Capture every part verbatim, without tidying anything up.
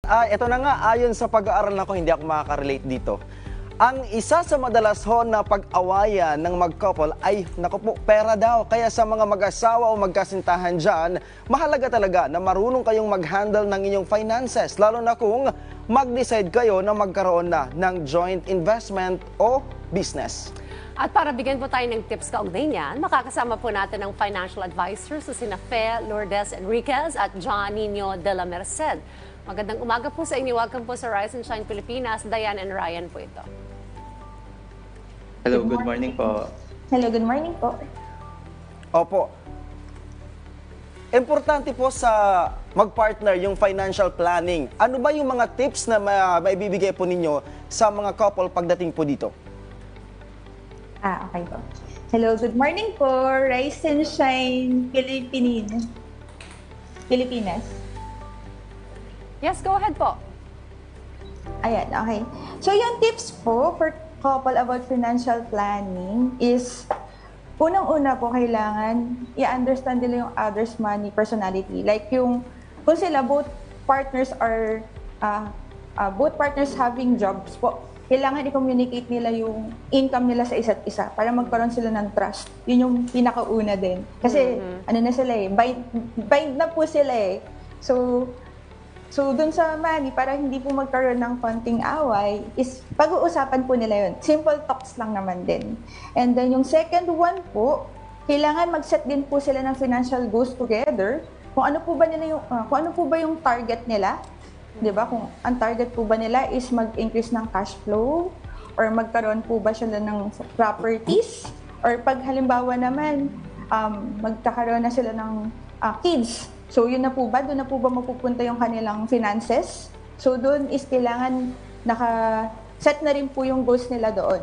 ah, ito na nga, ayon sa pag-aaral na ko, hindi ako makaka-relate dito. Ang isa sa madalas ho na pag-awayan ng mag-couple ay, naku po, pera daw. Kaya sa mga mag-asawa o magkasintahan dyan, mahalaga talaga na marunong kayong mag-handle ng inyong finances, lalo na kung mag-decide kayo na magkaroon na ng joint investment o business. At para bigyan po tayo ng tips kaugnay niyan, makakasama po natin ang financial advisors sa sina Fe Lourdes Enriquez at John Nino de la Merced. Magandang umaga po sa inyo. Welcome po sa Rise and Shine Pilipinas. Diane and Ryan po ito. Hello, good morning po. Hello, good morning po. Opo. Importante po sa mag-partner yung financial planning. Ano ba yung mga tips na ma- maibibigay po ninyo sa mga couple pagdating po dito? Ah, okay po. Hello, good morning po. Rise and Shine Pilipinas. Pilipinas. Yes, go ahead po. Ayan, okay. So yung tips po for couple about financial planning is unang-una po kailangan i-understand nila yung other's money personality. Like yung, kung sila both partners are, uh, uh, both partners having jobs po, kailangan i-communicate nila yung income nila sa isa't isa para magkaroon sila ng trust. Yun yung pinakauna din. Kasi mm-hmm. ano na sila eh, bind, bind na po sila eh. So, So, dun sa money, para hindi po magkaroon ng konting away, is pag-uusapan po nila yun. Simple talks lang naman din. And then, yung second one po, kailangan mag-set din po sila ng financial goals together. Kung ano po ba nila yung, uh, kung ano po ba yung target nila. Di ba? Kung ang target po ba nila is mag-increase ng cash flow, or magkaroon po ba sila ng properties, or pag halimbawa naman, um, magkakaroon na sila ng uh, kids. So, yun na po ba? Doon na po ba mapupunta yung kanilang finances? So, doon is kailangan naka-set na rin po yung goals nila doon.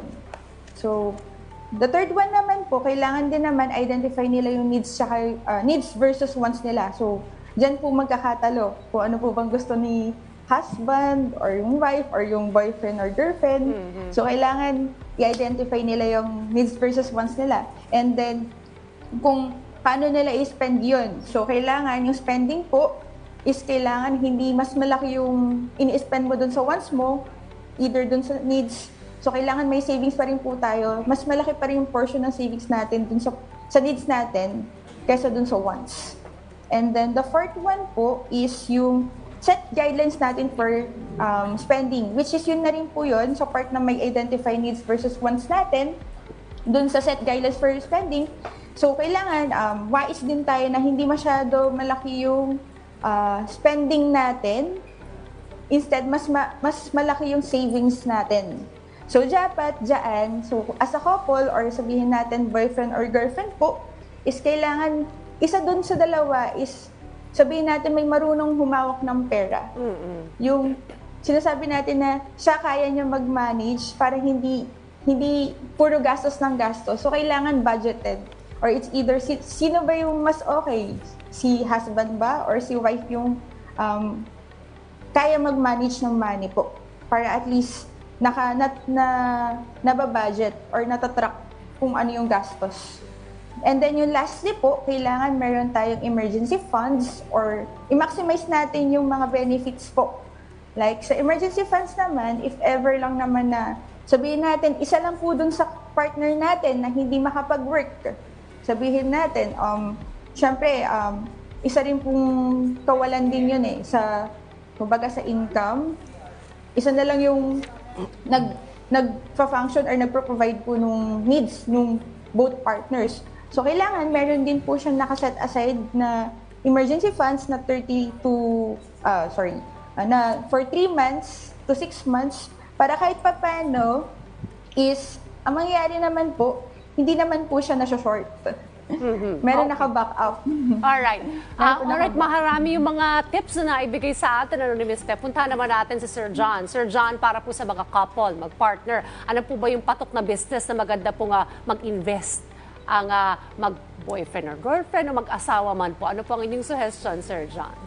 So, the third one naman po, kailangan din naman identify nila yung needs, tsaka, uh, needs versus wants nila. So, dyan po magkakatalo kung ano po bang gusto ni husband or yung wife or yung boyfriend or girlfriend. Mm-hmm. So, kailangan i-identify nila yung needs versus wants nila. And then, kung paano nila i-spend yun. So, kailangan yung spending po is kailangan hindi mas malaki yung ini-spend mo dun sa wants mo, either dun sa needs. So, kailangan may savings pa rin po tayo. Mas malaki pa rin yung portion ng savings natin dun sa, sa needs natin kaysa dun sa wants. And then, the fourth one po is yung set guidelines natin for um, spending, which is yun na rin po yun sa part na may identify needs versus wants natin, dun sa set guidelines for spending. So, kailangan um, wais din tayo na hindi masyado malaki yung uh, spending natin. Instead, mas ma- mas malaki yung savings natin. So, dapat dyan, so as a couple or sabihin natin boyfriend or girlfriend po, is kailangan, isa dun sa dalawa is sabihin natin may marunong humawak ng pera. Mm-hmm. Yung sinasabi natin na siya kaya niya mag-manage para hindi, hindi puro gastos ng gastos. So, kailangan budgeted. Or it's either si, sino ba yung mas okay? Si husband ba or si wife yung um, kaya mag-manage ng money po para at least naka, na, na, nababudget or natatrack kung ano yung gastos. And then yung lastly po, kailangan meron tayong emergency funds or i-maximize natin yung mga benefits po. Like sa emergency funds naman, if ever lang naman na sabihin natin, isa lang po dun sa partner natin na hindi makapag-work. Sabihin natin, um, syempre, um, isa rin pong kawalan din yun eh, sa, kumbaga sa income. Isa na lang yung nag, nag-function or nagpro-provide po nung needs nung both partners. So, kailangan meron din po siyang nakaset aside na emergency funds na thirty to, uh, sorry, uh, na for three months to six months, para kahit pa paano is, ang mangyayari naman po, hindi naman po siya nasa-short. Mm-hmm. Meron okay. Naka-back up. Alright. Uh, alright, maharami yung mga tips na naibigay sa atin, ano ni Miz Fe. Punta naman natin si Sir John. Sir John, para po sa mga couple, mag-partner, ano po ba yung patok na business na maganda po nga mag-invest? Ang uh, mag-boyfriend or girlfriend o mag-asawa man po. Ano po ang inyong suggestion, Sir John?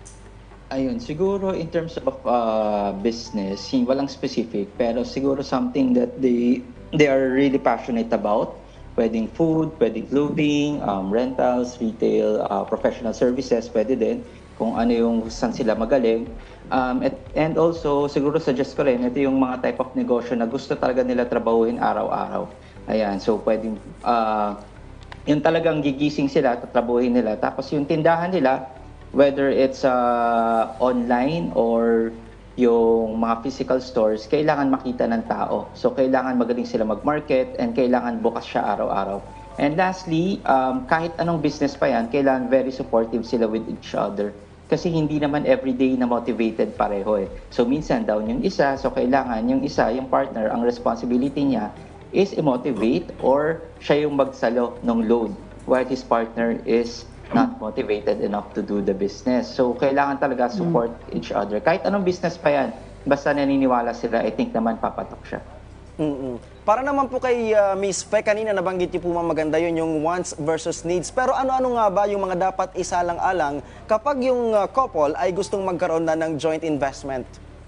Ayun, siguro in terms of uh, business, walang specific, pero siguro something that they they are really passionate about. Pwedeng food, pwedeng clothing, um, rentals, retail, uh, professional services, pwede din. Kung ano yung saan sila magaling. Um, at, and also, siguro suggest ko rin, ito yung mga type of negosyo na gusto talaga nila trabahuin araw-araw. Ayan, so pwedeng, uh, yung talagang gigising sila, tatrabuhin nila. Tapos yung tindahan nila, whether it's uh, online or yung mga physical stores, kailangan makita ng tao. So kailangan magaling sila mag-market and kailangan bukas siya araw-araw. And lastly, um, kahit anong business pa yan, kailangan very supportive sila with each other. Kasi hindi naman everyday na motivated pareho eh. So minsan down yung isa, so kailangan yung isa, yung partner, ang responsibility niya is i-motivate or siya yung magsalo ng load while his partner is not motivated enough to do the business. So kailangan talaga support each other. Kahit anong business pa yan, basta naniniwala sila, I think naman papatok siya. Mm-mm. Para naman po kay uh, Miss Fe, kanina nabanggit niyo po mga maganda yun, yung wants versus needs. Pero ano-ano nga ba yung mga dapat isalang-alang kapag yung uh, couple ay gustong magkaroon na ng joint investment?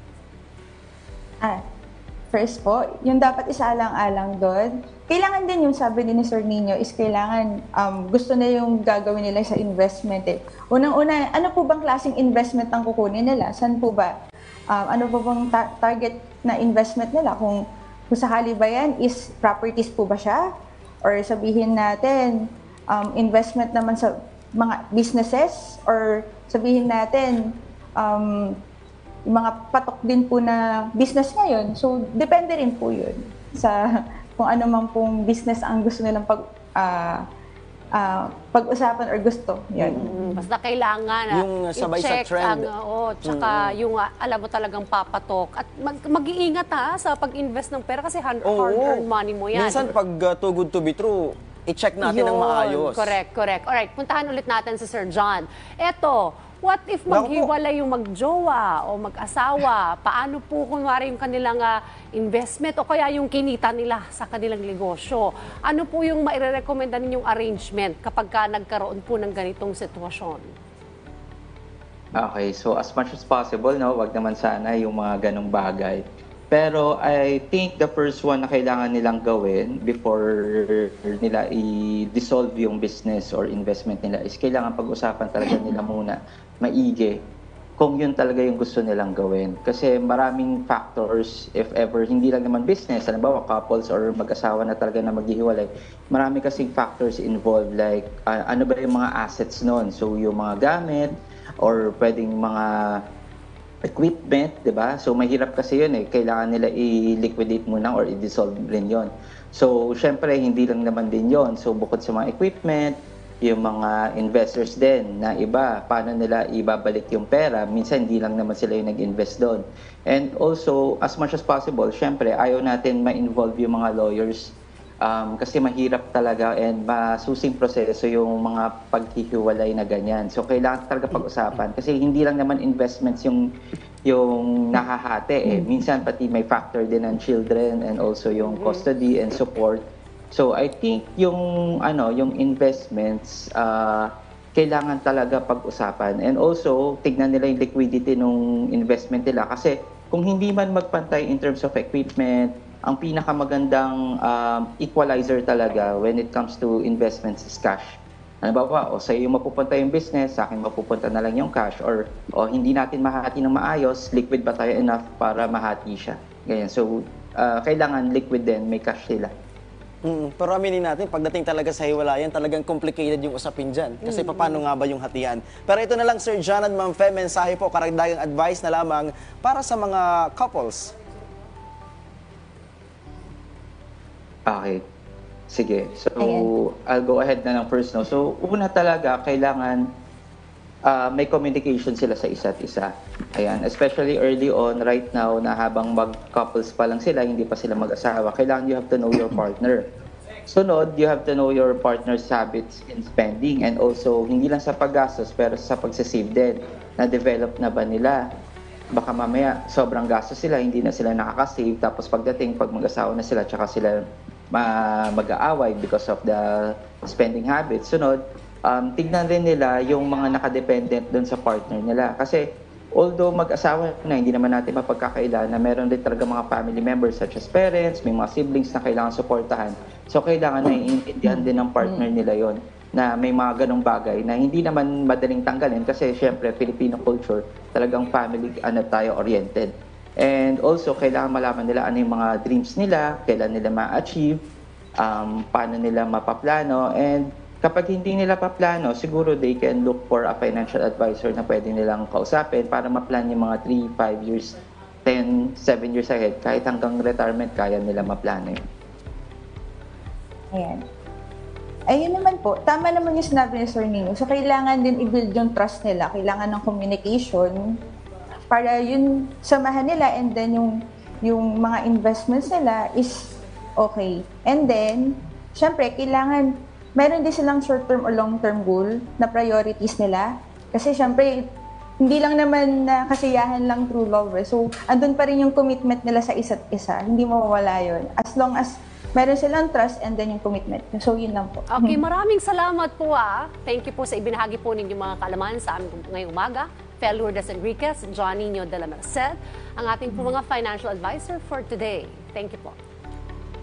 Ah, first po, yung dapat isaalang-alang doon, kailangan din yung sabi din ni Sir Nino is kailangan um, gusto na yung gagawin nila sa investment eh. Unang-una, ano po bang klaseng investment ang kukunin nila? Saan po ba? Um, ano po bang ta- target na investment nila? Kung Kung sakali ba yan, is properties po ba siya? Or sabihin natin, um, investment naman sa mga businesses? Or sabihin natin, um, yung mga patok din po na business ngayon. So, depende rin po yun sa kung ano man pong business ang gusto nilang pag, uh, uh, pag-usapan or gusto. Yun. Mm, basta kailangan ah, Yung sabay sa i-check trend. ang, oo, tsaka yung ah, alam mo talagang papatok. At mag, mag-iingat ha sa pag-invest ng pera kasi hard, Oo. hard-earned money mo yan. Minsan pag uh, too good to be true, i-check natin ng Yun, maayos. Correct, correct. Alright, puntahan ulit natin si Sir John. Eto, what if Naku po. maghiwalay yung magjowa o mag-asawa? Paano po kunwari yung kanilang ah, investment o kaya yung kinita nila sa kanilang negosyo? Ano po yung mairerekomenda ninyong arrangement kapag ka nagkaroon po ng ganitong sitwasyon? Okay, so as much as possible, no, wag naman sana yung mga ganong bagay. Pero I think the first one na kailangan nilang gawin before nila i-dissolve yung business or investment nila is kailangan pag-usapan talaga nila muna maigi kung yun talaga yung gusto nilang gawin. Kasi maraming factors, if ever, hindi lang naman business, halimbawa couples or mag-asawa na talaga na maghihiwalay, marami kasing factors involved like uh, ano ba yung mga assets nun? So yung mga gamit or pwedeng mga equipment, di ba? So mahirap kasi yun eh. Kailangan nila i-liquidate muna or i-dissolve rin yun. So syempre hindi lang naman din yun. So bukod sa mga equipment, yung mga investors din na iba, paano nila ibabalik yung pera. Minsan hindi lang naman sila yung nag-invest doon. And also, as much as possible, syempre ayaw natin ma-involve yung mga lawyers um, kasi mahirap talaga and masusing proseso yung mga paghihiwalay na ganyan. So kailangan talaga pag-usapan kasi hindi lang naman investments yung yung nahahati eh. Minsan pati may factor din ng children and also yung custody and support. So I think yung ano, yung investments uh, kailangan talaga pag-usapan and also tignan nila yung liquidity ng investment nila kasi kung hindi man magpantay in terms of equipment, ang pinakamagandang um, equalizer talaga when it comes to investments is cash. Ano ba ba? O sa'yo yung mapupunta yung business, sa akin mapupunta na lang yung cash or o hindi natin mahati ng maayos, liquid ba tayo enough para mahati siya? Ganyan. So uh, kailangan liquid din, may cash sila. Mm, pero aminin natin, pagdating talaga sa hiwalayan, talagang complicated yung usapin dyan. Kasi paano nga ba yung hatian? Pero ito na lang, Sir John at Ma'am Fe, mensahe po, karagdagang advice na lamang para sa mga couples. Okay. Sige. So, Ayan. I'll go ahead na ng first. No? So, una talaga, kailangan uh, may communication sila sa isa't isa. Ayan. Especially early on, right now, na habang mag-couples pa lang sila, hindi pa sila mag-asawa, kailangan you have to know your partner. Sunod, you have to know your partner's habits in spending and also, hindi lang sa paggastos, pero sa pagsasave din. Na-develop na ba nila? Baka mamaya, sobrang gastos sila, hindi na sila nakakasave. Tapos pagdating, pag mag-asawa na sila, tsaka sila ma- mag-aaway because of the spending habits. Sunod, um, tignan rin nila yung mga nakadependent dun sa partner nila. Kasi although mag-asawa na, hindi naman natin mapagkakaila na meron din talaga mga family members such as parents, may mga siblings na kailangan suportahan. So kailangan na iintindihan din ng partner nila yon. na may mga ganong bagay na hindi naman madaling tanggalin kasi syempre Filipino culture talagang family ano tayo oriented. And also kailangan malaman nila ano yung mga dreams nila, kailan nila ma-achieve, um, paano nila mapaplano, and kapag hindi nila paplano, siguro they can look for a financial advisor na pwede nilang kausapin para ma-plan yung mga three, five years, ten, seven years ahead. Kahit hanggang retirement, kaya nila maplano yun. Ayan. Ayun naman po, tama naman yung sinabi ni Sir Nino. So, kailangan din i-build yung trust nila. Kailangan ng communication para yun samahan nila, and then yung, yung mga investments nila is okay. And then, syempre, kailangan, meron din silang short-term or long-term goal na priorities nila. Kasi syempre, hindi lang naman na kasiyahan lang through love. Eh. So, andun pa rin yung commitment nila sa isa't isa. Hindi mawawala yun. As long as meron silang trust and then yung commitment. So, yun lang po. Okay, maraming salamat po ah. Thank you po sa ibinahagi po ninyong mga kaalaman sa amin ngayong umaga. Fel Lourdes Enriquez, John Nino de la Merced, ang ating po mga financial advisor for today. Thank you po.